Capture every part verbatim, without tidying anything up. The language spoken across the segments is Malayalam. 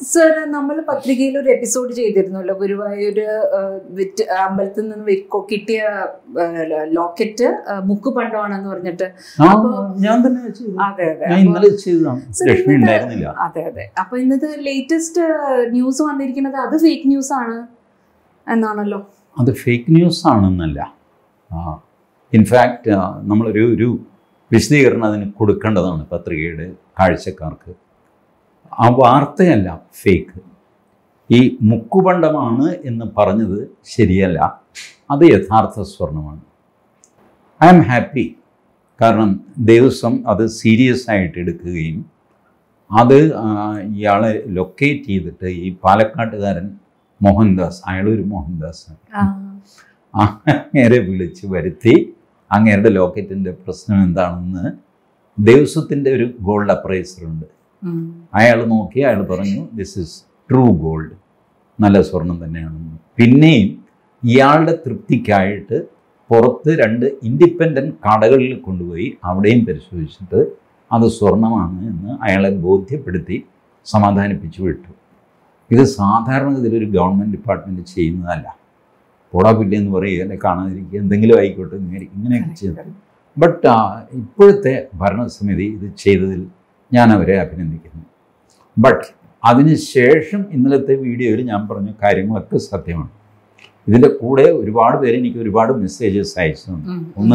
സർ, നമ്മൾ പത്രികയിൽ ഒരു എപ്പിസോഡ് ചെയ്തിരുന്നല്ലോ, ഗുരുവായൂർ വിറ്റ് അമ്പലത്തിൽ നിന്ന് കിട്ടിയ ലോക്കറ്റ് മുക്കുപണ്ടമാണെന്ന് പറഞ്ഞിട്ട്. അതെ അതെ അതെ അതെ അപ്പൊ ഇന്നത്തെ ലേറ്റസ്റ്റ് ന്യൂസ് വന്നിരിക്കുന്നത് അത് ഫേക്ക് ന്യൂസ് ആണ് എന്നാണല്ലോ. അത് ഫേക്ക് ന്യൂസ് ആണെന്നല്ല, ഇൻഫാക്റ്റ് നമ്മളൊരു ഒരു വിശദീകരണം അതിന് കൊടുക്കേണ്ടതാണ് പത്രികയുടെ കാഴ്ചക്കാർക്ക്. ആ വാർത്തയല്ല ഫേക്ക്. ഈ മുക്കുപണ്ടമാണ് എന്ന് പറഞ്ഞത് ശരിയല്ല, അത് യഥാർത്ഥ സ്വർണ്ണമാണ്. ഐ ആം ഹാപ്പി, കാരണം ദേവസ്വം അത് സീരിയസ് ആയിട്ട് എടുക്കുകയും അത് ഇയാളെ ലൊക്കേറ്റ് ചെയ്തിട്ട് ഈ പാലക്കാട്ടുകാരൻ മോഹൻദാസ്, അയാളൊരു മോഹൻദാസ് അങ്ങേരെ വിളിച്ച് വരുത്തി അങ്ങേരുടെ ലോക്കറ്റിൻ്റെ പ്രശ്നം എന്താണെന്ന് ദേവസ്വത്തിൻ്റെ ഒരു ഗോൾഡ് അപ്രൈസറുണ്ട്, അയാൾ നോക്കി അയാൾ പറഞ്ഞു ദിസ് ഇസ് ട്രൂ ഗോൾഡ്, നല്ല സ്വർണം തന്നെയാണെന്ന്. പിന്നെയും ഇയാളുടെ തൃപ്തിക്കായിട്ട് പുറത്ത് രണ്ട് ഇൻഡിപെൻഡൻറ്റ് കടകളിൽ കൊണ്ടുപോയി അവിടെയും പരിശോധിച്ചിട്ട് അത് സ്വർണ്ണമാണ് എന്ന് അയാളെ ബോധ്യപ്പെടുത്തി സമാധാനിപ്പിച്ചു വിട്ടു. ഇത് സാധാരണഗതിയിലൊരു ഗവൺമെൻറ് ഡിപ്പാർട്ട്മെൻറ്റ് ചെയ്യുന്നതല്ല. പോടാപ്പില്ല എന്ന് പറയുക, എന്നെ കാണാതിരിക്കുക, എന്തെങ്കിലും ആയിക്കോട്ടെ ഇങ്ങനെയൊക്കെ ചെയ്തു. ബട്ട് ഇപ്പോഴത്തെ ഭരണസമിതി ഇത് ചെയ്തതിൽ ഞാൻ അവരെ അഭിനന്ദിക്കുന്നു. ബട്ട് അതിന് ശേഷം ഇന്നലത്തെ വീഡിയോയിൽ ഞാൻ പറഞ്ഞ കാര്യങ്ങളൊക്കെ സത്യമാണ്. ഇതിൻ്റെ കൂടെ ഒരുപാട് പേര് എനിക്ക് ഒരുപാട് മെസ്സേജസ് അയച്ചിട്ടുണ്ട്. ഒന്ന്,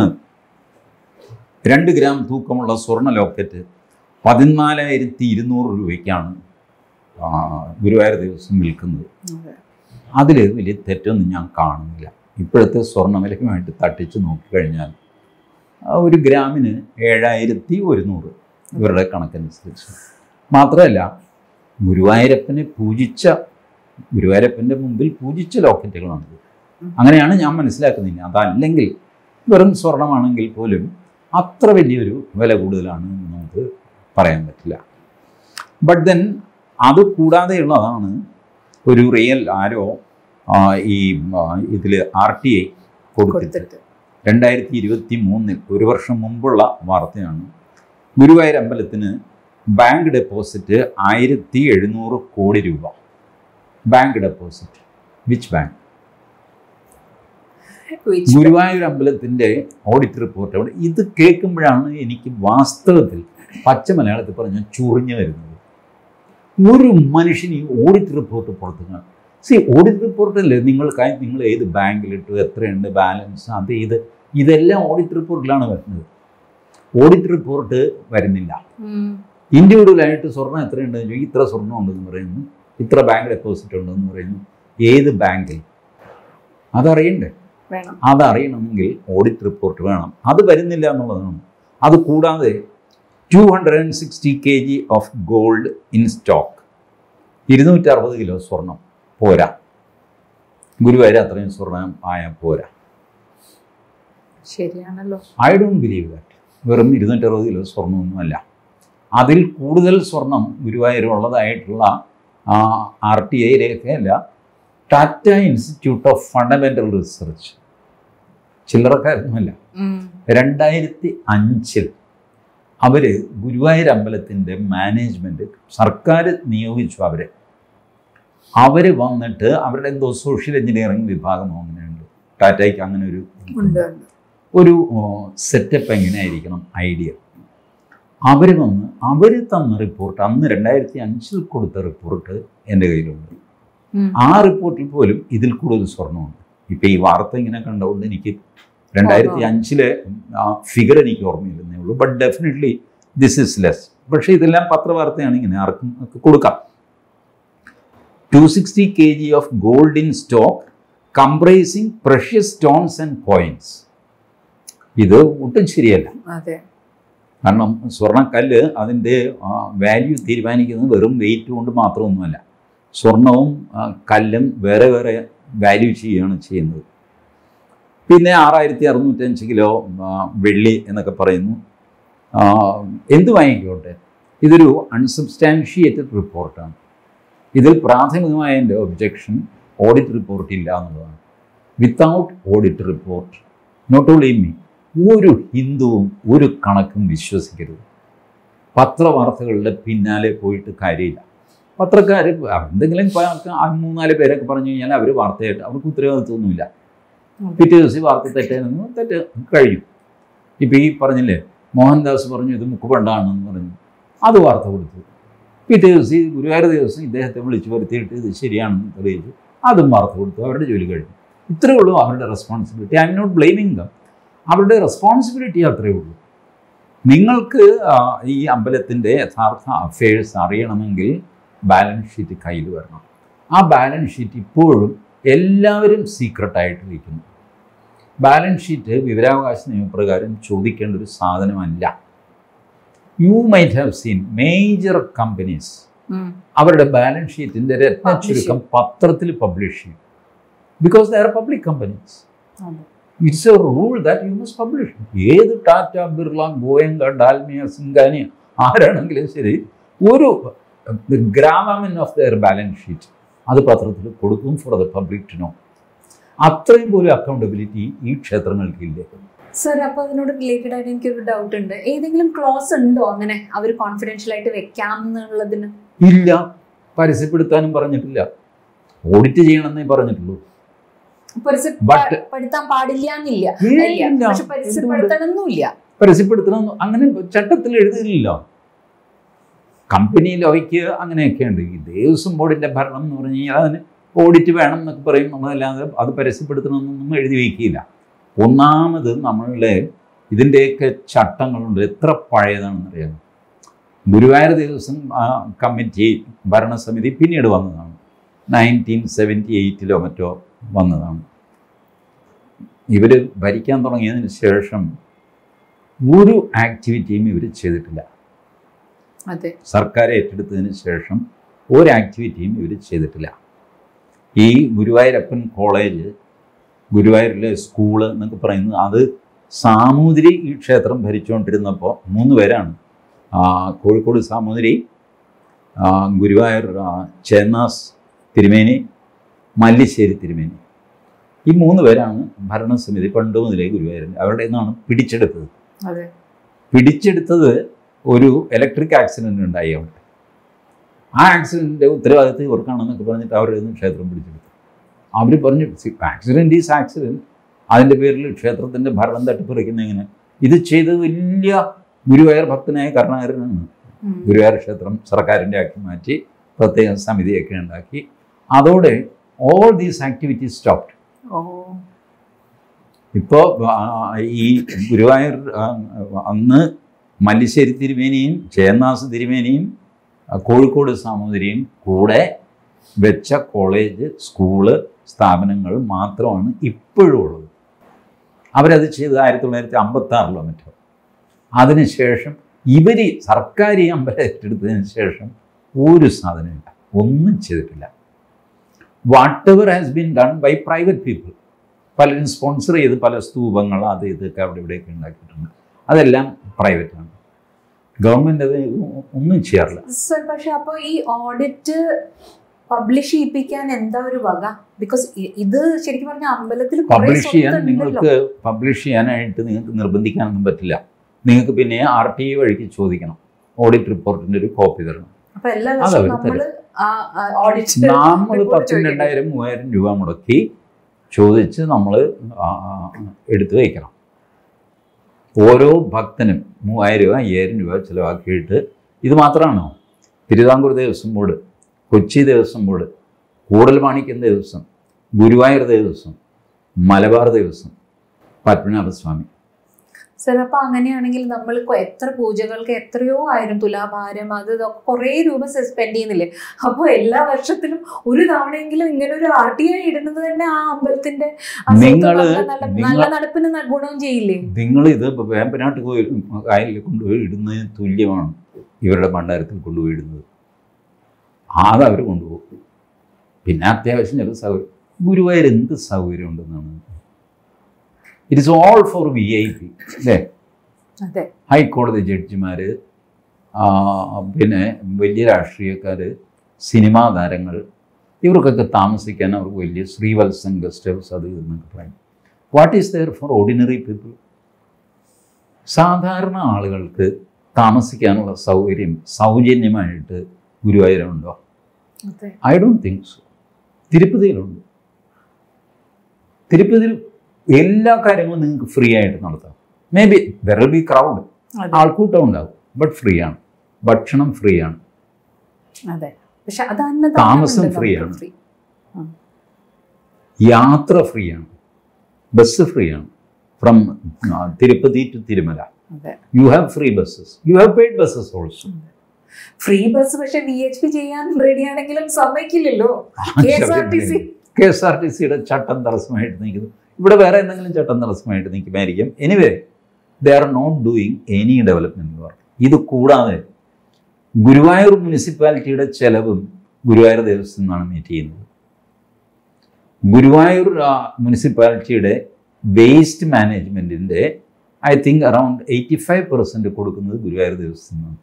രണ്ട് ഗ്രാം തൂക്കമുള്ള സ്വർണ്ണ ലോക്കറ്റ് പതിനാലായിരത്തി ഇരുന്നൂറ് രൂപയ്ക്കാണ് ഗുരുവായൂർ ദേവസ്വം വിൽക്കുന്നത്. അതിൽ വലിയ തെറ്റൊന്നും ഞാൻ കാണുന്നില്ല. ഇപ്പോഴത്തെ സ്വർണ്ണവിലയുമായിട്ട് തട്ടിച്ച് നോക്കിക്കഴിഞ്ഞാൽ ഒരു ഗ്രാമിന് ഏഴായിരത്തി ഒരുന്നൂറ് ഇവരുടെ കണക്കനുസരിച്ച്. മാത്രമല്ല, ഗുരുവായൂരപ്പനെ പൂജിച്ച ഗുരുവായൂരപ്പൻ്റെ മുമ്പിൽ പൂജിച്ച ലോക്കറ്റുകളാണിത്. അങ്ങനെയാണ് ഞാൻ മനസ്സിലാക്കുന്നില്ല. അതല്ലെങ്കിൽ വെറും സ്വർണമാണെങ്കിൽ പോലും അത്ര വലിയൊരു വില കൂടുതലാണ് നമുക്ക് പറയാൻ പറ്റില്ല. ബട്ട് ദെൻ അത് കൂടാതെയുള്ളതാണ് ഒരു റിയൽ ആരോ ഈ ഇതിൽ ആർ ടി ഐ കൊടുത്തിട്ട് രണ്ടായിരത്തി ഇരുപത്തി മൂന്നിൽ ഒരു വർഷം മുമ്പുള്ള വാർത്തയാണ്. ഗുരുവായൂർ അമ്പലത്തിന് ബാങ്ക് ഡെപ്പോസിറ്റ് ആയിരത്തി എഴുന്നൂറ് കോടി രൂപ. Bank deposit, which bank? Guruvayur അമ്പലത്തിൻ്റെ ഓഡിറ്റ് റിപ്പോർട്ട്. അവിടെ ഇത് കേൾക്കുമ്പോഴാണ് എനിക്ക് വാസ്തവത്തിൽ പച്ച മലയാളത്തിൽ പറഞ്ഞാൽ ചൊറിഞ്ഞു വരുന്നത്. ഒരു മനുഷ്യന് ഈ ഓഡിറ്റ് റിപ്പോർട്ട് പുറത്തുക. സി, ഓഡിറ്റ് റിപ്പോർട്ടല്ലേ നിങ്ങൾ നിങ്ങൾ ഏത് ബാങ്കിലിട്ടു, എത്രയുണ്ട് ബാലൻസ്, അത് ഇത് ഇതെല്ലാം ഓഡിറ്റ് റിപ്പോർട്ടിലാണ് വരുന്നത്. ഓഡിറ്റ് റിപ്പോർട്ട് വരുന്നില്ല. ഇൻഡിവിജ്വലായിട്ട് സ്വർണ്ണം എത്രയുണ്ടെന്ന് ചോദിക്കും, ഇത്ര സ്വർണ്ണം ഉണ്ടെന്ന് പറയുന്നു, ഇത്ര ബാങ്ക് ഡെപ്പോസിറ്റ് ഉണ്ടെന്ന് പറയുന്നു. ഏത് ബാങ്കിൽ? അതറിയണ്ടേ? അതറിയണമെങ്കിൽ ഓഡിറ്റ് റിപ്പോർട്ട് വേണം. അത് വരുന്നില്ല എന്നുള്ളതാണ്. അത് കൂടാതെ two hundred and sixty K G of gold in stock. ഇരുന്നൂറ്റി അറുപത് കിലോ സ്വർണം പോരാ. ഗുരുവായൂർ അത്രയും സ്വർണം ആയാൽ പോരാ. ശരിയാണല്ലോ. I don't believe that. വെറും ഇരുന്നൂറ്റി അറുപത് കിലോ സ്വർണ്ണമൊന്നുമല്ല. അതിൽ കൂടുതൽ സ്വർണം ഗുരുവായൂർ ഉള്ളതായിട്ടുള്ള ആർ ടി ഐ രേഖയല്ല, Tata institute of fundamental research, ചില്ലറക്കാരൊന്നുമല്ല. രണ്ടായിരത്തി അഞ്ചിൽ അവർ ഗുരുവായൂർ അമ്പലത്തിൻ്റെ മാനേജ്മെൻറ്റ് സർക്കാർ നിയോഗിച്ചു. അവരെ അവർ വന്നിട്ട് അവരുടെ എന്തോ സോഷ്യൽ എഞ്ചിനീയറിംഗ് വിഭാഗം അങ്ങനെയുണ്ട് ടാറ്റയ്ക്ക്. അങ്ങനെ ഒരു ഒരു സെറ്റപ്പ് എങ്ങനെയായിരിക്കണം ഐഡിയ. അവർ വന്ന് അവർ തന്ന റിപ്പോർട്ട്, അന്ന് രണ്ടായിരത്തി അഞ്ചിൽ കൊടുത്ത റിപ്പോർട്ട് എൻ്റെ കയ്യിലുണ്ട്. ആ റിപ്പോർട്ടിൽ പോലും ഇതിൽ കൂടുതൽ സ്വർണ്ണമുണ്ട്. ഇപ്പം ഈ വാർത്ത ഇങ്ങനെ കണ്ടുകൊണ്ട് എനിക്ക് രണ്ടായിരത്തി അഞ്ചിലെ ആ ഫിഗർ എനിക്ക് ഓർമ്മയില്ലെന്നേ ഉള്ളൂ. But definitely this is less. പക്ഷേ ഇതെല്ലാം പത്രവാർത്തയാണ്, ഇങ്ങനെ ആർക്കും ഒക്കെ കൊടുക്കാം. Two sixty K G of gold in stock comprising precious stones and coins. ഇത് ഒട്ടും ശരിയല്ല. കാരണം സ്വർണ്ണക്കല്ല് അതിൻ്റെ വാല്യൂ തീരുമാനിക്കുന്നത് വെറും വെയിറ്റ് കൊണ്ട് മാത്രമൊന്നുമല്ല. സ്വർണവും കല്ലും വേറെ വേറെ വാല്യൂ ചെയ്യുകയാണ് ചെയ്യുന്നത്. പിന്നെ ആറായിരത്തി അറുന്നൂറ്റഞ്ച് കിലോ വെള്ളി എന്നൊക്കെ പറയുന്നു. എന്ത് വാങ്ങിക്കോട്ടെ, ഇതൊരു അൺസബ്സ്റ്റാൻഷിയേറ്റഡ് റിപ്പോർട്ടാണ്. ഇതിൽ പ്രാഥമികമായ എൻ്റെ ഒബ്ജക്ഷൻ ഓഡിറ്റ് റിപ്പോർട്ട് ഇല്ല എന്നുള്ളതാണ്. Without audit report not only me, ഒരു ഹിന്ദുവും ഒരു കണക്കും വിശ്വസിക്കരുത്. പത്രവാർത്തകളുടെ പിന്നാലെ പോയിട്ട് കാര്യമില്ല. പത്രക്കാർ എന്തെങ്കിലും മൂന്നാല് പേരൊക്കെ പറഞ്ഞു കഴിഞ്ഞാൽ അവർ വാർത്തയായിട്ട് അവർക്ക് ഉത്തരവാദിത്വമൊന്നുമില്ല. പിറ്റേ ദിവസം വാർത്ത തെറ്റായിരുന്നു, തെറ്റ് കഴിഞ്ഞു. ഇപ്പം ഈ പറഞ്ഞില്ലേ മോഹൻദാസ് പറഞ്ഞു ഇത് മുക്കുപണ്ടാണെന്ന് പറഞ്ഞു, അത് വാർത്ത കൊടുത്തു. പിറ്റേ ദിവസം ഗുരുവായൂർ ദിവസം ഇദ്ദേഹത്തെ വിളിച്ചു വരുത്തിയിട്ട് ഇത് ശരിയാണെന്ന് തെളിയിച്ചു, അതും വാർത്ത കൊടുത്തു, അവരുടെ ജോലി കഴിഞ്ഞു. ഇത്രയേ ഉള്ളൂ അവരുടെ responsibility. I'm not blaming them. അവരുടെ റെസ്പോൺസിബിലിറ്റി അത്രയേ ഉള്ളൂ. നിങ്ങൾക്ക് ഈ അമ്പലത്തിൻ്റെ യഥാർത്ഥ അഫയേഴ്സ് അറിയണമെങ്കിൽ ബാലൻസ് ഷീറ്റ് കയ്യിൽ വരണം. ആ ബാലൻസ് ഷീറ്റ് ഇപ്പോഴും എല്ലാവരും സീക്രട്ടായിട്ട് വയ്ക്കുന്നു. ബാലൻസ് ഷീറ്റ് വിവരാവകാശ നിയമപ്രകാരം ചോദിക്കേണ്ട ഒരു സാധനമല്ല. You might have seen major companies അവരുടെ ബാലൻസ് ഷീറ്റിൻ്റെ രത്ന ചുരുക്കം പത്രത്തിൽ പബ്ലിഷ് ചെയ്യും. Because they are public companies. It's a rule that you must publish. ഏത് ടാറ്റ, ബിർള, ഗോയങ്ക, ഡാൽമിയ, സിംഗാനിയ ആരാണെങ്കിലും ശരി, ഒരു grammar of their balance sheet അത് പത്രത്തിൽ കൊടുക്കും for the public to know. അത്രയും പോലും അക്കൗണ്ടബിലിറ്റി ഈ ക്ഷേത്രങ്ങൾക്കില്ല. സർ, അപ്പോൾ അതിനോട് റിലേറ്റഡ് ആയിട്ട് എനിക്കൊരു ഡൗട്ട് ഉണ്ട്. ഏതെങ്കിലും ക്ലോസ് ഉണ്ടോ അങ്ങനെ അവർ കോൺഫിഡൻഷ്യൽ ആയിട്ട് വെക്കാം എന്നുള്ളതിന്? ഇല്ല, പരസ്യപ്പെടുത്താനും പറഞ്ഞിട്ടില്ല. ഓഡിറ്റ് ചെയ്യണമെന്നേ പറഞ്ഞിട്ടുള്ളൂ. പരസ്യപ്പെടുത്താൻ പാടില്ല എന്നില്ല, പക്ഷെ പരസ്യപ്പെടുത്തണമെന്നില്ല. പരസ്യപ്പെടുത്തണം അങ്ങനെ ചട്ടത്തിൽ എഴുതിയില്ല. കമ്പനി ലോയ്ക്ക് അങ്ങനെയൊക്കെ ഉണ്ട്. ഈ ദേവസ്വം ബോർഡിൻ്റെ ഭരണം എന്ന് പറഞ്ഞു കഴിഞ്ഞാൽ അതിന് ഓഡിറ്റ് വേണം എന്നൊക്കെ പറയും. നമ്മളല്ലാതെ അത് പരസ്യപ്പെടുത്തണമെന്നൊന്നും എഴുതി വയ്ക്കില്ല. ഒന്നാമത് നമ്മളുടെ ഇതിൻ്റെയൊക്കെ ചട്ടങ്ങളുണ്ട്. എത്ര പഴയതാണെന്നറിയാം. ഗുരുവായൂർ ദേവസ്വം കമ്മിറ്റി ഭരണസമിതി പിന്നീട് വന്നതാണ്. നയൻറ്റീൻ സെവൻറ്റി എയ്റ്റിലോ മറ്റോ വന്നതാണ്. ഇവർ ഭരിക്കാൻ തുടങ്ങിയതിന് ശേഷം ഒരു ആക്ടിവിറ്റിയും ഇവർ ചെയ്തിട്ടില്ല. സർക്കാർ ഏറ്റെടുത്തതിന് ശേഷം ഒരു ആക്ടിവിറ്റിയും ഇവർ ചെയ്തിട്ടില്ല. ഈ ഗുരുവായൂരപ്പൻ കോളേജ്, ഗുരുവായൂരിലെ സ്കൂള് എന്നൊക്കെ പറയുന്നത് അത് സാമൂതിരി ഈ ക്ഷേത്രം ഭരിച്ചുകൊണ്ടിരുന്നപ്പോൾ മൂന്ന് പേരാണ്. കോഴിക്കോട് സാമൂതിരി, ഗുരുവായൂർ ചേന്നാസ് തിരുമേനി, മല്ലിശ്ശേരി തിരുമേനി. ഈ മൂന്ന് പേരാണ് ഭരണസമിതി പണ്ട് മുതലേ ഗുരുവായൂരിൽ അവരുടെ നിന്നാണ് പിടിച്ചെടുത്തത്. പിടിച്ചെടുത്തത് ഒരു ഇലക്ട്രിക് ആക്സിഡൻറ്റ് ഉണ്ടായി അവിടെ. ആ ആക്സിഡൻറ്റിൻ്റെ ഉത്തരവാദിത്വം ഇവർക്കാണെന്നൊക്കെ പറഞ്ഞിട്ട് അവരുടെ നിന്ന് ക്ഷേത്രം പിടിച്ചെടുത്തു. അവർ പറഞ്ഞു ആക്സിഡൻറ്റ് ഈസ് ആക്സിഡൻറ്റ്, അതിൻ്റെ പേരിൽ ക്ഷേത്രത്തിൻ്റെ ഭരണം തട്ടിപ്പറിക്കുന്ന എങ്ങനെ? ഇത് ചെയ്തത് വലിയ ഗുരുവായൂർ ഭക്തനായ കരുണാകരനാണ്. ഗുരുവായൂർ ക്ഷേത്രം സർക്കാരിൻ്റെ ആക്കി മാറ്റി പ്രത്യേക സമിതിയൊക്കെ ഉണ്ടാക്കി. അതോടെ ഓൾ ദീസ് ആക്ടിവിറ്റീസ് സ്റ്റോപ്ഡ്. ഇപ്പോൾ ഈ ഗുരുവായൂർ അന്ന് മല്ലിശ്ശേരി തിരുമേനിയും ചേന്നാസ് തിരുമേനിയും കോഴിക്കോട് സാമൂതിരിയും കൂടെ വെച്ച കോളേജ്, സ്കൂള്, സ്ഥാപനങ്ങൾ മാത്രമാണ് ഇപ്പോഴും ഉള്ളത്. അവരത് ചെയ്ത് ആയിരത്തി തൊള്ളായിരത്തി അമ്പത്തി ആറിലോ മറ്റോ. അതിനുശേഷം ഇവർ സർക്കാർ ഈ അമ്പലം ഏറ്റെടുത്തതിന് ശേഷം ഒരു സാധനമില്ല, ഒന്നും ചെയ്തിട്ടില്ല. Whatever has been done by private people. പലരും സ്പോൺസർ ചെയ്ത് പല സ്തൂപങ്ങൾ അത് ഇതൊക്കെ അവിടെ ഇവിടെയൊക്കെ ഉണ്ടാക്കിയിട്ടുണ്ട്. അതെല്ലാം പ്രൈവറ്റാണ്. ഗവൺമെൻറ് അത് ഒന്നും ചെയ്യാറില്ല. സർ, പക്ഷെ അപ്പോൾ ഈ ഓഡിറ്റ് പബ്ലിഷ് ചെയ്യിപ്പിക്കാൻ എന്താ ഒരു വക? ബിക്കോസ് ഇത് ശരിക്കും പറഞ്ഞാൽ അമ്പലത്തിൽ പബ്ലിഷ് ചെയ്യാൻ നിങ്ങൾക്ക് പബ്ലിഷ് ചെയ്യാനായിട്ട് നിങ്ങൾക്ക് നിർബന്ധിക്കാനൊന്നും പറ്റില്ല. നിങ്ങൾക്ക് പിന്നെ ആർ ടി ഐ വഴിക്ക് ചോദിക്കണം. ഓഡിറ്റ് റിപ്പോർട്ടിൻ്റെ ഒരു കോപ്പി തരണം. അതവർ തരും. നമ്മൾ പത്തും രണ്ടായിരം മൂവായിരം രൂപ മുടക്കി ചോദിച്ച് നമ്മൾ എടുത്തു വയ്ക്കണം. ഓരോ ഭക്തനും മൂവായിരം രൂപ അയ്യായിരം രൂപ ചിലവാക്കിയിട്ട് ഇത് മാത്രമാണോ? Thiruvithamkur Devaswom board, Kochi Devaswom board, Koodalmanikyam Devaswom, Guruvayur Devaswom, Malabar Devaswom, Padmanabhaswamy. Sir, അപ്പോൾ അങ്ങനെയാണെങ്കിൽ നമ്മൾ എത്ര പൂജകൾക്ക് എത്രയോ ആയിരം തുലാഭാരം അത് ഇതൊക്കെ കുറേ രൂപ സ്പെൻഡ് ചെയ്യുന്നില്ലേ? അപ്പോൾ എല്ലാ വർഷത്തിലും ഒരു തവണയെങ്കിലും ഇങ്ങനെ ഒരു ആർ ടി ഐ ഇടുന്നത് തന്നെ ആ അമ്പലത്തിന്റെ നല്ല നടപ്പിന് ഗുണം ചെയ്യില്ലേ? നിങ്ങൾ ഇത് വേമ്പനാട്ട് കായലിൽ കൊണ്ടുപോയി ഇടുന്നതിന് തുല്യമാണ് ഇവരുടെ ഭണ്ഡാരത്തിൽ കൊണ്ടുപോയി ഇടുന്നത്. അതവർ കൊണ്ടുപോകും. പിന്നെ അത്യാവശ്യം ചില സൗകര്യം. ഗുരുവായൂർ എന്ത് സൗകര്യം ഉണ്ടെന്നാണ്. It is all for V I P അല്ലേ? ഹൈക്കോടതി ജഡ്ജിമാർ, പിന്നെ വലിയ രാഷ്ട്രീയക്കാർ, സിനിമാ താരങ്ങൾ, ഇവർക്കൊക്കെ താമസിക്കാൻ അവർക്ക് വലിയ ശ്രീവത്സൻ ഗസ്റ്റ് ഹൗസ് അത് എന്നൊക്കെ പറയും. What is there for ordinary people? സാധാരണ ആളുകൾക്ക് താമസിക്കാനുള്ള സൗകര്യം സൗജന്യമായിട്ട് ഗുരുവായൂരുണ്ടോ? I don't think so. തിരുപ്പതിയിലുണ്ട്. തിരുപ്പതിയിൽ എല്ലാ കാര്യങ്ങളും നിങ്ങൾക്ക് ഫ്രീ ആയിട്ട് നടത്താം. Maybe there will be crowd, ആൾക്കൂട്ടം ഉണ്ടാവും, ബട്ട് ഫ്രീ ആണ്. ഭക്ഷണം ഫ്രീ ആണ്, താമസം ഫ്രീ ആണ്, യാത്ര ഫ്രീ ആണ്, ബസ് ഫ്രീ ആണ്. From Tirupati to Tirumala you have free buses, you have paid buses also. Free bus പക്ഷെ വി എച്ച് പി ചെയ്യാൻ റെഡി ആണെങ്കിലും സമ്മതിക്കില്ലല്ലോ. കെ എസ് ആർ ടി സിയുടെ ചട്ടം തടസ്സമായിട്ട് നിൽക്കുന്നു. ഇവിടെ വേറെ എന്തെങ്കിലും ചട്ടം തടസ്സമായിട്ട് നിൽക്കുമായിരിക്കും. Anyway they are not doing any development work. ഇത് കൂടാതെ ഗുരുവായൂർ മുനിസിപ്പാലിറ്റിയുടെ ചെലവും ഗുരുവായൂർ ദേവസ്വം നിന്നാണ് മീറ്റ് ചെയ്യുന്നത്. ഗുരുവായൂർ മുനിസിപ്പാലിറ്റിയുടെ വേസ്റ്റ് മാനേജ്മെൻറ്റിൻ്റെ I think around eighty five percent കൊടുക്കുന്നത് ഗുരുവായൂർ ദേവസ്വം നിന്നാണ്.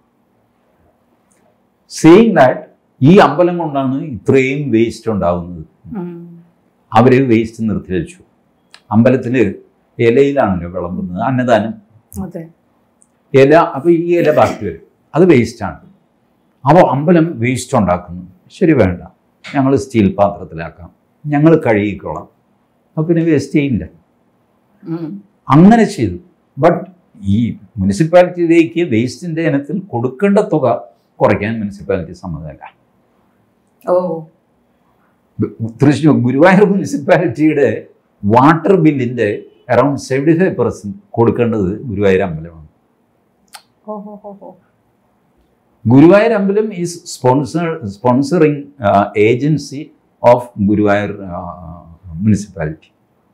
സീയിങ് ദാറ്റ് ഈ അമ്പലം കൊണ്ടാണ് ഇത്രയും വേസ്റ്റ് ഉണ്ടാകുന്നത്. അവർ വേസ്റ്റ് നിർത്തിവെച്ചു. അമ്പലത്തിൽ ഇലയിലാണല്ലോ വിളമ്പുന്നത്, അന്നദാനം ഇല. അപ്പോൾ ഈ ഇല ബാക്കി വരും, അത് വേസ്റ്റാണ്. അപ്പോൾ അമ്പലം വേസ്റ്റ് ഉണ്ടാക്കുന്നു. ശരി, വേണ്ട, ഞങ്ങൾ സ്റ്റീൽ പാത്രത്തിലാക്കാം, ഞങ്ങൾ കഴുകിക്കോളാം, അപ്പോൾ പിന്നെ വേസ്റ്റ് ചെയ്യില്ല. അങ്ങനെ ചെയ്തു. ബട്ട് ഈ മുനിസിപ്പാലിറ്റിയിലേക്ക് വേസ്റ്റിൻ്റെ ഇനത്തിൽ കൊടുക്കേണ്ട തുക കുറയ്ക്കാൻ മുനിസിപ്പാലിറ്റി സമ്മതമല്ല. ഓ തൃശ്ശൂർ ഗുരുവായൂർ മുനിസിപ്പാലിറ്റിയുടെ വാട്ടർ ബില്ലിൻ്റെ അറൗണ്ട് സെവൻറ്റി ഫൈവ് പെർസെൻറ്റ് കൊടുക്കേണ്ടത് ഗുരുവായൂർ അമ്പലമാണ്. ഗുരുവായൂർ അമ്പലം is sponsor sponsoring agency of Guruvayur municipality.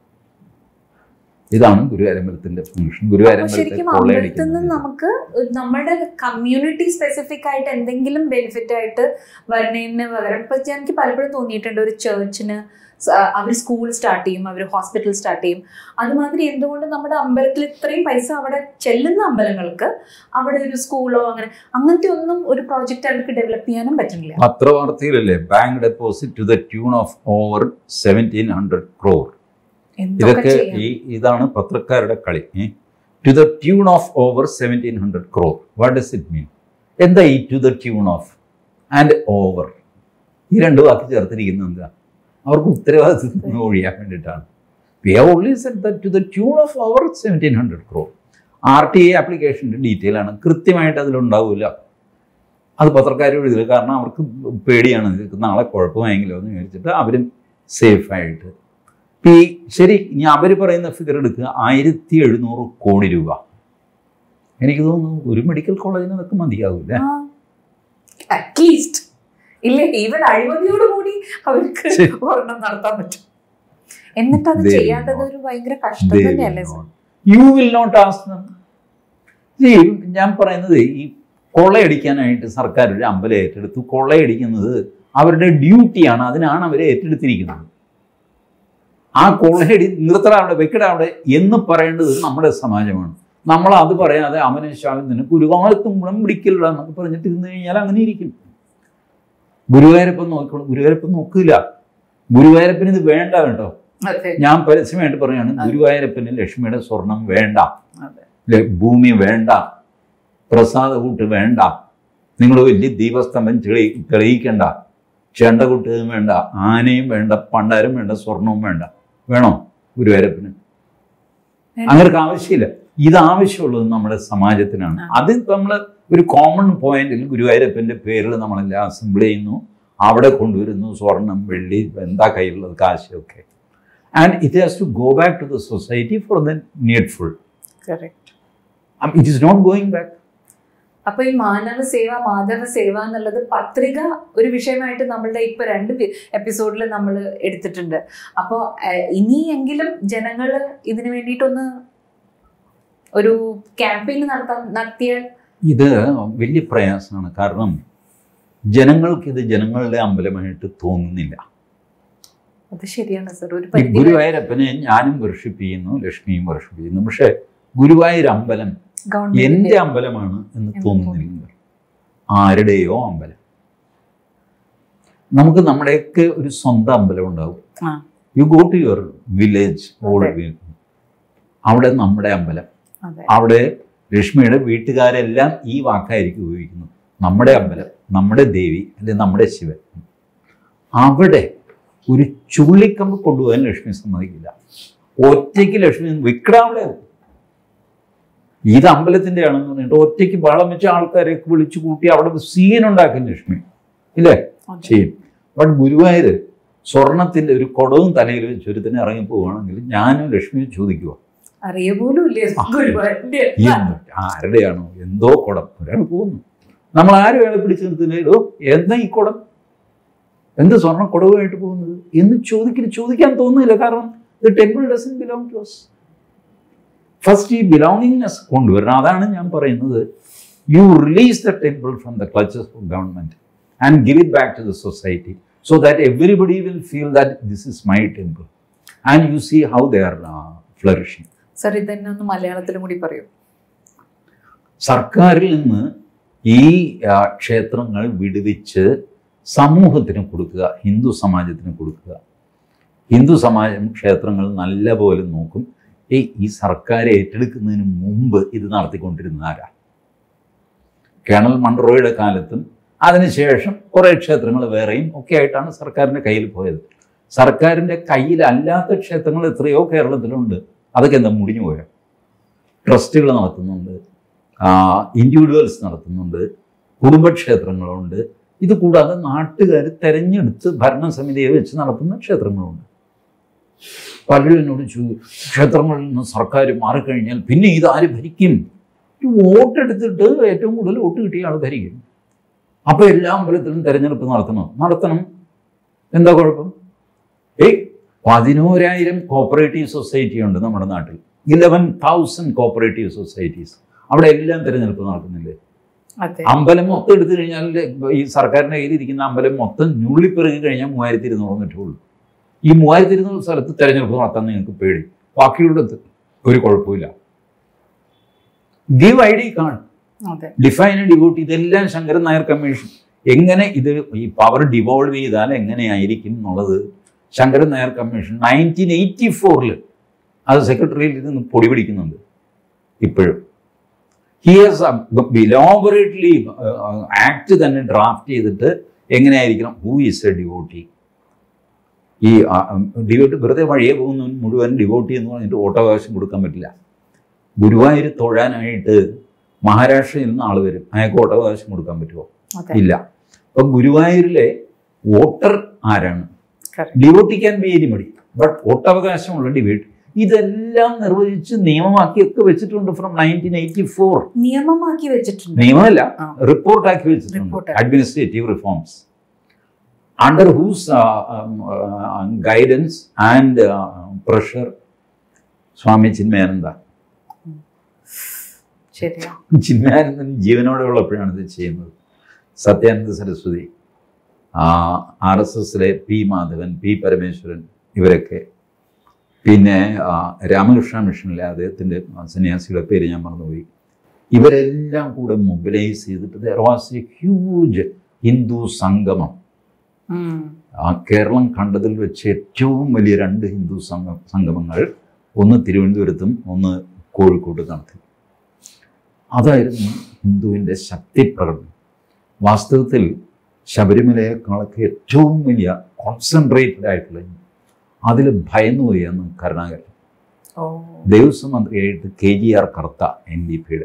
ഇതാണ് ഗുരുവായൂരമ്പലത്തിന്റെ ഫംഗ്ഷൻ. ഗുരുവായൂരമ്പലത്തിൽ നമുക്ക് നമ്മുടെ കമ്മ്യൂണിറ്റി സ്പെസിഫിക് ആയിട്ട് എന്തെങ്കിലും ബെനിഫിറ്റ് ആയിട്ട് വരുന്നതിന് പകരം ഇപ്പൊ എനിക്ക് പലപ്പോഴും തോന്നിയിട്ടുണ്ട്, ഒരു ചേർച്ചിന് അവർ സ്കൂൾ സ്റ്റാർട്ട് ചെയ്യും, അവർ ഹോസ്പിറ്റൽ സ്റ്റാർട്ട് ചെയ്യും. അതുമാതിരി എന്തുകൊണ്ട് നമ്മുടെ അമ്പലത്തിൽ ഇത്രയും പൈസ അവിടെ ചെല്ലുന്ന അമ്പലങ്ങൾക്ക് അവിടെ ഒരു സ്കൂളോ അങ്ങനെ അങ്ങനത്തെ ഒന്നും ഒരു പ്രോജക്റ്റ് അവർക്ക് ഡെവലപ്പ് ചെയ്യാനും പറ്റുന്നില്ല. പത്രവാർത്തയിലല്ലേ bank deposit to the tune of over seventeen hundred crore. ഇതൊക്കെ ഈ ഇതാണ് പത്രക്കാരുടെ കളി. To the tune of over seventeen hundred crore. What does it mean? എന്താ ഈ to the tune of and over? ഈ രണ്ട് വാക്ക് ചേർത്തിരിക്കുന്നത് എന്താ? അവർക്ക് ഉത്തരവാദിത്വം ഒഴിയാൻ വേണ്ടിയിട്ടാണ്. We have only said that to the tune of over seventeen hundred crore. R T I ആപ്ലിക്കേഷൻ്റെ ഡീറ്റെയിൽ ആണ്, കൃത്യമായിട്ട് അതിലുണ്ടാവില്ല. അത് പത്രക്കാർ എഴുതില്ല, കാരണം അവർക്ക് പേടിയാണ് നാളെ കുഴപ്പമായെങ്കിലോ എന്ന് വിചാരിച്ചിട്ട് അവരും സേഫായിട്ട്. ഈ ശരി, ഇനി അവർ പറയുന്ന ഫിഗർ എടുക്കുക, ആയിരത്തി എഴുന്നൂറ് കോടി രൂപ. എനിക്ക് തോന്നുന്നു ഒരു മെഡിക്കൽ കോളേജിന് അതൊക്കെ മതിയാവില്ല. അറ്റ്ലീസ്റ്റ് ഇല്ലേ, ഈവൻ അഴിമതിയോട് കൂടി അവർക്ക് ഒരെണ്ണം നടത്താൻ പറ്റും. എന്നിട്ട് അത് ചെയ്യാത്തത് ഒരു ഭയങ്കര കഷ്ടം തന്നെയല്ലേ? You will not ask them. ഞാൻ പറയുന്നത് ഈ കൊള്ളയടിക്കാനായിട്ട് സർക്കാർ ഒരു അമ്പലം ഏറ്റെടുത്തു. കൊള്ളയടിക്കുന്നത് അവരുടെ ഡ്യൂട്ടിയാണ്, അതിനാണ് അവരെ ഏറ്റെടുത്തിരിക്കുന്നത്. ആ കൊള്ളയടി നിർത്തട അവിടെ വെക്കട അവിടെ എന്ന് പറയേണ്ടത് നമ്മുടെ സമാജമാണ്. നമ്മൾ അത് പറയാതെ അവനെ ശാവിന് ഗുരുവായൂരത്തും ഗുണം പിടിക്കില്ല എന്നൊക്കെ പറഞ്ഞിട്ട് ഇരുന്ന് കഴിഞ്ഞാൽ അങ്ങനെ ഇരിക്കും. ഗുരുവായൂരപ്പൻ നോക്കണം, ഗുരുവായൂരപ്പൻ നോക്കില്ല. ഗുരുവായൂരപ്പന് ഇത് വേണ്ട കേട്ടോ. ഞാൻ പരസ്യമായിട്ട് പറയുകയാണ്, ഗുരുവായൂരപ്പന് ലക്ഷ്മിയുടെ സ്വർണം വേണ്ട, ഭൂമി വേണ്ട, പ്രസാദ കൂട്ട് വേണ്ട, നിങ്ങൾ വലിയ ദീപസ്തംഭം തെളി തെളിയിക്കേണ്ട, ചെണ്ട കൂട്ടുകയും വേണ്ട, ആനയും വേണ്ട, പണ്ടാരും വേണ്ട, സ്വർണവും വേണ്ട. വേണോ ഗുരുവായൂരപ്പന്? അങ്ങനെ ആവശ്യമില്ല. ഇത് ആവശ്യമുള്ളത് നമ്മുടെ സമാജത്തിനാണ്. അത് നമ്മൾ ഒരു കോമൺ പോയിന്റിൽ ഗുരുവായൂരപ്പൻ്റെ പേരിൽ നമ്മളെല്ലാം അസംബിൾ ചെയ്യുന്നു, അവിടെ കൊണ്ടുവരുന്നു സ്വർണം, വെള്ളി, എന്താ കയ്യിലുള്ളത്, കാശൊക്കെ. And it has to go back to the society for the needful. It is not going back. അപ്പൊ ഈ മാനവ സേവ മാധവ സേവ എന്നുള്ളത് പത്രിക ഒരു വിഷയമായിട്ട് നമ്മളുടെ ഇപ്പൊ രണ്ട് എപ്പിസോഡിൽ നമ്മൾ എടുത്തിട്ടുണ്ട്. അപ്പോൾ ഇനിയെങ്കിലും ജനങ്ങൾ ഇതിനു വേണ്ടിയിട്ടൊന്ന് ഒരു ക്യാമ്പയിൻ നടത്താൻ നടത്തിയാൽ. ഇത് വലിയ പ്രയാസമാണ്, കാരണം ജനങ്ങൾക്കിത് ജനങ്ങളുടെ അമ്പലമായിട്ട് തോന്നുന്നില്ല. അത് ശരിയാണ് സർ. ഒരു ഗുരുവായൂരപ്പനെ ഞാനും വർഷിപ്പ് ചെയ്യുന്നു, ലക്ഷ്മിയും വർഷിപ്പ് ചെയ്യുന്നു, പക്ഷെ ഗുരുവായൂർ അമ്പലം എന്റെ അമ്പലമാണ് എന്ന് തോന്നുന്നില്ല. ആരുടെയോ അമ്പലം. നമുക്ക് നമ്മുടെയൊക്കെ ഒരു സ്വന്തം അമ്പലം ഉണ്ടാവും. You go to your village, old village, അവിടെ നമ്മുടെ അമ്പലം, അവിടെ ലക്ഷ്മിയുടെ വീട്ടുകാരെല്ലാം ഈ വാക്കായിരിക്കും ഉപയോഗിക്കുന്നത്. നമ്മുടെ അമ്പലം, നമ്മുടെ ദേവി, അല്ലെങ്കിൽ നമ്മുടെ ശിവൻ. അവിടെ ഒരു ചുള്ളിക്കമ്പ് കൊണ്ടുപോകാൻ ലക്ഷ്മി സമ്മതിക്കില്ല. ഒറ്റയ്ക്ക് ലക്ഷ്മി വിക്രാവിടെ ഇത് അമ്പലത്തിൻ്റെ ആണെന്ന് പറഞ്ഞിട്ട് ഒറ്റയ്ക്ക് വളം വെച്ച ആൾക്കാരെ വിളിച്ചു കൂട്ടി അവിടെ സീനുണ്ടാക്കും ലക്ഷ്മി, ഇല്ലേ? ചെയ്യും. ബട്ട് ഗുരുവായൂർ സ്വർണത്തിൻ്റെ ഒരു കുടവും തലയിൽ വെച്ച് ഒരുത്തിന് ഇറങ്ങി പോവുകയാണെങ്കിൽ ഞാനും ലക്ഷ്മിയെ ചോദിക്കുക, ആരുടെയാണോ എന്തോ കുടം ഒരാൾ പോകുന്നു, നമ്മൾ ആരും അയാളെ പിടിച്ചു നിർത്തുന്നില്ലോ, എന്താ ഈ കുടം, എന്ത് സ്വർണ്ണ കുടവുമായിട്ട് പോകുന്നത് എന്ന് ചോദിക്കാൻ ചോദിക്കാൻ തോന്നുന്നില്ല. കാരണം the temple doesn't belong to us. First ഈ ബിലോങ്ങിങ്നെസ് കൊണ്ടുവരണം. അതാണ് ഞാൻ പറയുന്നത്, you release the temple from the clutches of government and give it back to the society so that everybody will feel that this is my temple and you see how they are uh, flourishing. Sir, ഇതെന്നെ ഒന്ന് മലയാളത്തിലും കൂടി പറയൂ. സർക്കാരിൽ നിന്ന് ഈ ക്ഷേത്രങ്ങൾ വിടുവിച്ച് സമൂഹത്തിന് കൊടുക്കുക, ഹിന്ദു സമാജത്തിന് കൊടുക്കുക. ഹിന്ദു സമാജം ക്ഷേത്രങ്ങൾ നല്ലപോലെ നോക്കും. ഈ ഈ സർക്കാർ ഏറ്റെടുക്കുന്നതിന് മുമ്പ് ഇത് നടത്തിക്കൊണ്ടിരുന്ന ആരാ? കേണൽ മൺറോയുടെ കാലത്തും അതിനുശേഷം കുറേ ക്ഷേത്രങ്ങൾ വേറെയും ഒക്കെ ആയിട്ടാണ് സർക്കാരിൻ്റെ കയ്യിൽ പോയത്. സർക്കാരിൻ്റെ കയ്യിലല്ലാത്ത ക്ഷേത്രങ്ങൾ എത്രയോ കേരളത്തിലുണ്ട്. അതൊക്കെ എന്താ മുടിഞ്ഞു പോയോ? ട്രസ്റ്റുകൾ നടത്തുന്നുണ്ട്, ഇൻഡിവിജ്വൽസ് നടത്തുന്നുണ്ട്, കുടുംബക്ഷേത്രങ്ങളുണ്ട്. ഇത് കൂടാതെ നാട്ടുകാർ തെരഞ്ഞെടുത്ത് ഭരണസമിതിയെ വെച്ച് നടത്തുന്ന ക്ഷേത്രങ്ങളുണ്ട്. പലരും എന്നോട് ചോദിച്ചു, ക്ഷേത്രങ്ങളിൽ നിന്ന് സർക്കാർ മാറിക്കഴിഞ്ഞാൽ പിന്നെ ഇതാര് ഭരിക്കും? വോട്ടെടുത്തിട്ട് ഏറ്റവും കൂടുതൽ വോട്ട് കിട്ടിയ ആൾ ഭരിക്കും. അപ്പോൾ എല്ലാ അമ്പലത്തിലും തെരഞ്ഞെടുപ്പ് നടത്തണം നടത്തണം എന്താ കുഴപ്പം? ഏയ് പതിനോരായിരം കോപ്പറേറ്റീവ് സൊസൈറ്റി ഉണ്ട് നമ്മുടെ നാട്ടിൽ, ഇലവൻ തൗസൻഡ് കോപ്പറേറ്റീവ് സൊസൈറ്റീസ്. അവിടെ എല്ലാം തെരഞ്ഞെടുപ്പ് നടക്കുന്നില്ലേ? അമ്പലം മൊത്തം എടുത്തു കഴിഞ്ഞാൽ ഈ സർക്കാരിൻ്റെ കയ്യിലിരിക്കുന്ന അമ്പലം മൊത്തം ഞുള്ളിപ്പെറുകി കഴിഞ്ഞാൽ മൂവായിരത്തി ഇരുന്നൂറ് മറ്റുള്ളൂ. ഈ മൂവായിരത്തി ഇരുന്നൂറ് സ്ഥലത്ത് തെരഞ്ഞെടുപ്പ് നടത്താൻ നിങ്ങൾക്ക് പേടി, ബാക്കിയുള്ളത് ഒരു കുഴപ്പമില്ല. Give I D card, define devote, ഇതെല്ലാം ശങ്കരൻ നായർ കമ്മീഷൻ. എങ്ങനെ ഇത് ഈ പവർ ഡിവോൾവ് ചെയ്താൽ എങ്ങനെയായിരിക്കും എന്നുള്ളത് Sankaran Nair commission nineteen eighty ഫോറിൽ അത് സെക്രട്ടറിയിൽ നിന്ന് പൊടി പിടിക്കുന്നുണ്ട് ഇപ്പോഴും. ഹി ഹാസ് ഇലോബറേറ്റ്ലി ആക്ട് തന്നെ ഡ്രാഫ്റ്റ് ചെയ്തിട്ട് എങ്ങനെയായിരിക്കണം, ഹൂ ഈസ് എ ഡിവോട്ടി. ഈ ഡിവോട്ട് വെറുതെ വഴിയെ പോകുന്ന മുഴുവൻ ഡിവോട്ടി എന്ന് പറഞ്ഞിട്ട് വോട്ടവകാശം കൊടുക്കാൻ പറ്റില്ല. ഗുരുവായൂർ തൊഴാനായിട്ട് മഹാരാഷ്ട്രയിൽ നിന്ന് ആൾ വരും, അയാൾക്ക് വോട്ടവകാശം കൊടുക്കാൻ പറ്റുമോ? ഇല്ല. അപ്പം ഗുരുവായൂരിലെ വോട്ടർ ആരാണ്? Devotee can be anybody, but വോട്ടവകാശമുള്ള ഡിവോട്ടി. ഇതെല്ലാം നിർവചിച്ച് നിയമമാക്കിയൊക്കെ വെച്ചിട്ടുണ്ട് ഫ്രം നയൻറ്റീൻ എയ്റ്റി ഫോർ. നിയമമാക്കി വെച്ചിട്ടുണ്ട്, നിയമമല്ല റിപ്പോർട്ടാക്കി വെച്ചിട്ടുണ്ട്. Administrative reforms under whose guidance and pressure Swami Chinmayananda. Chinmayanandan ജീവനോടെ ഉള്ളപ്പോഴാണ് ഇത് ചെയ്യുന്നത്. സത്യാനന്ദ സരസ്വതി, ആർ എസ് എസിലെ പി മാധവൻ, പി പരമേശ്വരൻ, ഇവരൊക്കെ, പിന്നെ രാമകൃഷ്ണ മിഷനിലെ അദ്ദേഹത്തിൻ്റെ സന്യാസിയുടെ പേര് ഞാൻ മറന്നുപോയി, ഇവരെല്ലാം കൂടെ മൊബിലൈസ് ചെയ്തിട്ട് there was a huge Hindu Sangamam. Keralam കണ്ടതിൽ വെച്ച് ഏറ്റവും വലിയ രണ്ട് ഹിന്ദു സംഗ സംഗമങ്ങൾ ഒന്ന് തിരുവനന്തപുരത്തും ഒന്ന് കോഴിക്കോട്ട് നടത്തി. അതായിരുന്നു ഹിന്ദുവിൻ്റെ ശക്തി പ്രകടനം. വാസ്തവത്തിൽ ശബരിമലയെക്കാളൊക്കെ ഏറ്റവും വലിയ കോൺസെൻട്രേറ്റഡ് ആയിട്ടുള്ള അതിൽ ഭയന്നു പോയെന്ന് കരുണാകരൻ. ദേവസ്വം മന്ത്രിയായിട്ട് K G R Kartha, N D പിയുടെ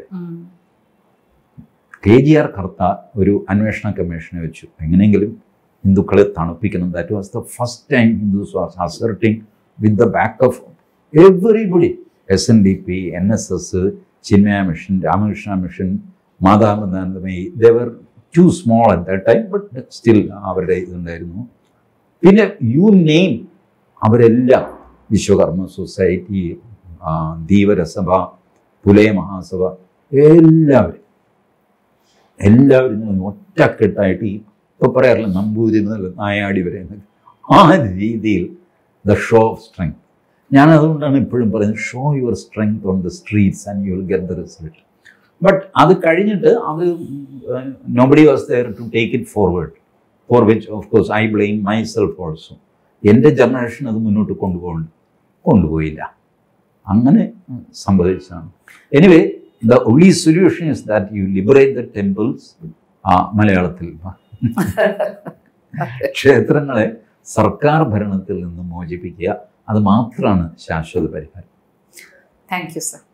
കെ ജി ആർ കർത്ത ഒരു അന്വേഷണ കമ്മീഷനെ വെച്ചു, എങ്ങനെയെങ്കിലും ഹിന്ദുക്കളെ തണുപ്പിക്കണം. That was the first time Hindus was asserting with the back of everybody. S N D P, N S S, Chinmaya mission, Ramakrishna mission, Mata Amritanandamayi, they were too small at that time, but still അവരുടെ ഇതുണ്ടായിരുന്നു. പിന്നെ യു നെയിം, അവരെല്ലാം വിശ്വകർമ്മ സൊസൈറ്റി, ധീവരസഭ, പുലയ മഹാസഭ, എല്ലാവരും എല്ലാവരും ഒറ്റക്കെട്ടായിട്ട് ഈ ഇപ്പോൾ പറയാറില്ല നമ്പൂതിരി മുതൽ നായാടി വരെ ആ രീതിയിൽ ദ ഷോ ഓഫ് സ്ട്രെങ്ത്. ഞാൻ അതുകൊണ്ടാണ് ഇപ്പോഴും പറയുന്നത്, show your strength on the streets and you will get the result. But അത് കഴിഞ്ഞിട്ട് അത് nobody was there to take it forward, for which of course I blame my self also. എൻ്റെ ജനറേഷൻ അത് മുന്നോട്ട് കൊണ്ടുപോകണം, കൊണ്ടുപോയില്ല, അങ്ങനെ സംഭവിച്ചതാണ്. Anyway the only solution is that you liberate the temples. മലയാളത്തിൽ ക്ഷേത്രങ്ങളെ സർക്കാർ ഭരണത്തിൽ നിന്ന് മോചിപ്പിക്കുക, അത് മാത്രമാണ് ശാശ്വത പരിഹാരം. Thank you sir.